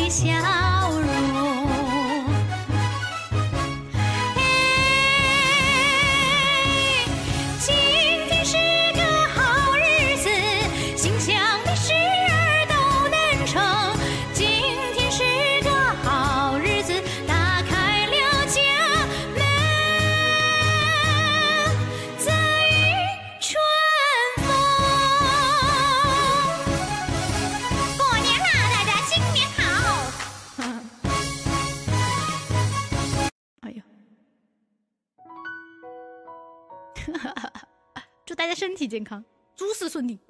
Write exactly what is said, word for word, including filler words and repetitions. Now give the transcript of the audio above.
笑容。哎，今天是个好日子，心想的事儿都能成。今天是个好日子，打开了家门，载雨春风。过年啦，大家新年好！哎呦，祝大家身体健康，诸事顺利。